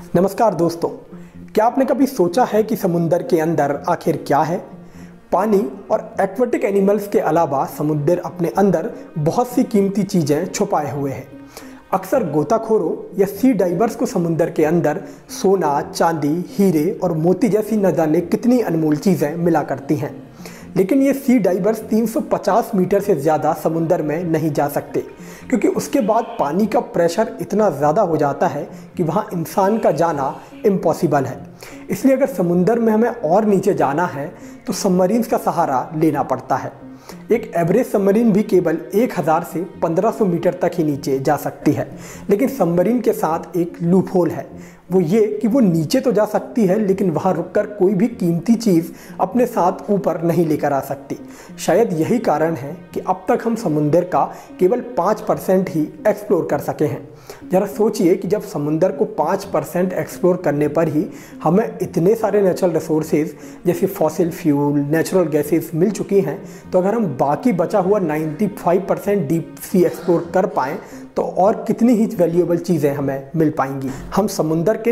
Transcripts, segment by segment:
नमस्कार दोस्तों, क्या आपने कभी सोचा है कि समुंदर के अंदर आखिर क्या है? पानी और एक्वेटिक एनिमल्स के अलावा समुद्र अपने अंदर बहुत सी कीमती चीज़ें छुपाए हुए हैं। अक्सर गोताखोरों या सी डाइवर्स को समुद्र के अंदर सोना, चांदी, हीरे और मोती जैसी न जाने कितनी अनमोल चीज़ें मिला करती हैं। लेकिन ये सी डाइवर्स 350 मीटर से ज़्यादा समुंदर में नहीं जा सकते, क्योंकि उसके बाद पानी का प्रेशर इतना ज़्यादा हो जाता है कि वहाँ इंसान का जाना इम्पॉसिबल है। इसलिए अगर समुंदर में हमें और नीचे जाना है तो सबमरीन्स का सहारा लेना पड़ता है। एक एवरेज सबमरीन भी केवल 1000 से 1500 मीटर तक ही नीचे जा सकती है। लेकिन सबमरीन के साथ एक लूप होल है, वो ये कि वो नीचे तो जा सकती है लेकिन वहाँ रुककर कोई भी कीमती चीज़ अपने साथ ऊपर नहीं लेकर आ सकती। शायद यही कारण है कि अब तक हम समुंदर का केवल 5% ही एक्सप्लोर कर सके हैं। ज़रा सोचिए कि जब समुंदर को 5% एक्सप्लोर करने पर ही हमें इतने सारे नेचुरल रिसोर्सेज जैसे फॉसिल फ्यूल, नेचुरल गैसेस मिल चुकी हैं, तो अगर हम बाकी बचा हुआ 95% डीप सी एक्सप्लोर कर पाएँ तो और कितनी ही वैल्यूएबल चीज़ें हमें मिल पाएंगी। हम समुंदर के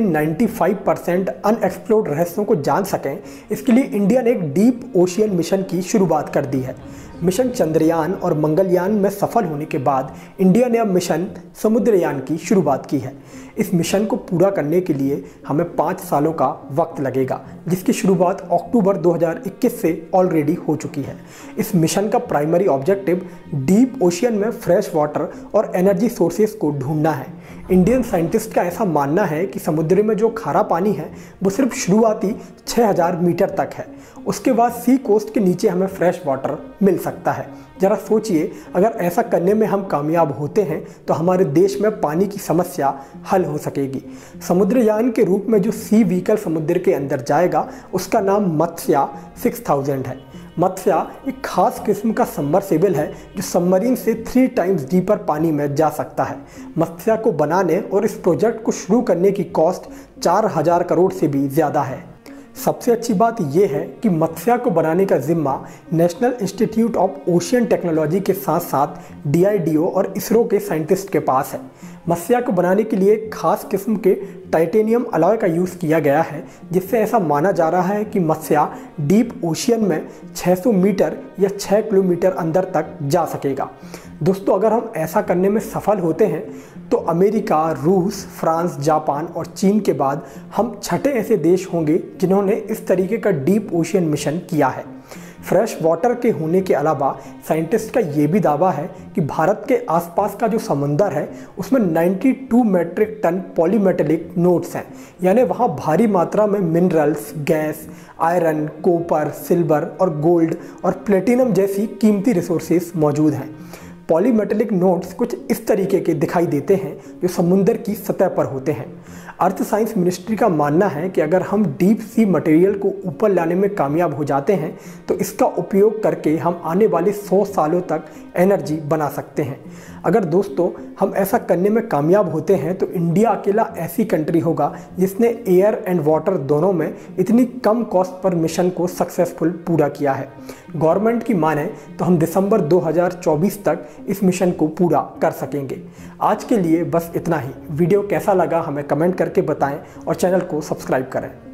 95% अनएक्सप्लोर्ड रहस्यों को जान सकें, इसके लिए इंडिया ने एक डीप ओशियन मिशन की शुरुआत कर दी है। मिशन चंद्रयान और मंगलयान में सफल होने के बाद इंडिया ने अब मिशन समुद्रयान की शुरुआत की है। इस मिशन को पूरा करने के लिए हमें 5 सालों का वक्त लगेगा, जिसकी शुरुआत अक्टूबर 2021 से ऑलरेडी हो चुकी है। इस मिशन का प्राइमरी ऑब्जेक्टिव डीप ओशियन में फ्रेश वाटर और एनर्जी सोर्सेस को ढूंढना है। इंडियन साइंटिस्ट का ऐसा मानना है कि समुद्र में जो खारा पानी है वो सिर्फ शुरुआती 6000 मीटर तक है। उसके बाद सी कोस्ट के नीचे हमें फ्रेश वाटर मिल सकता है। ज़रा सोचिए, अगर ऐसा करने में हम कामयाब होते हैं तो हमारे देश में पानी की समस्या हल हो सकेगी। समुद्रयान के रूप में जो सी व्हीकल समुद्र के अंदर जाएगा उसका नाम मत्स्या 6000 है। मत्स्या एक खास किस्म का सबमर्सिबल है जो सबमरीन से 3 टाइम्स डीपर पानी में जा सकता है। मत्स्या को बनाने और इस प्रोजेक्ट को शुरू करने की कॉस्ट 4000 करोड़ से भी ज़्यादा है। सबसे अच्छी बात यह है कि मत्स्या को बनाने का जिम्मा national institute of ocean technology के साथ साथ DRDO और इसरो के साइंटिस्ट के पास है। मत्स्या को बनाने के लिए खास किस्म के टाइटेनियम अलॉय का यूज़ किया गया है, जिससे ऐसा माना जा रहा है कि मत्स्या डीप ओशियन में 600 मीटर या 6 किलोमीटर अंदर तक जा सकेगा। दोस्तों, अगर हम ऐसा करने में सफल होते हैं तो अमेरिका, रूस, फ्रांस, जापान और चीन के बाद हम छठे ऐसे देश होंगे जिन्होंने इस तरीके का डीप ओशियन मिशन किया है। फ्रेश वाटर के होने के अलावा साइंटिस्ट का ये भी दावा है कि भारत के आसपास का जो समुंदर है उसमें 92 मेट्रिक टन पॉलीमेटेलिक नोड्स हैं, यानी वहाँ भारी मात्रा में minerals, gas, iron, copper, silver और गोल्ड और प्लेटिनम जैसी कीमती रिसोर्सेज मौजूद हैं। पॉलीमेटेलिक नोड्स कुछ इस तरीके के दिखाई देते हैं जो समुंदर की सतह पर होते हैं। अर्थ साइंस मिनिस्ट्री का मानना है कि अगर हम डीप सी मटेरियल को ऊपर लाने में कामयाब हो जाते हैं तो इसका उपयोग करके हम आने वाले 100 सालों तक एनर्जी बना सकते हैं। अगर दोस्तों हम ऐसा करने में कामयाब होते हैं तो इंडिया अकेला ऐसी कंट्री होगा जिसने एयर एंड वाटर दोनों में इतनी कम कॉस्ट पर मिशन को सक्सेसफुल पूरा किया है। गवर्नमेंट की माने तो हम दिसंबर 2024 तक इस मिशन को पूरा कर सकेंगे। आज के लिए बस इतना ही। वीडियो कैसा लगा हमें कमेंट करके बताएं और चैनल को सब्सक्राइब करें।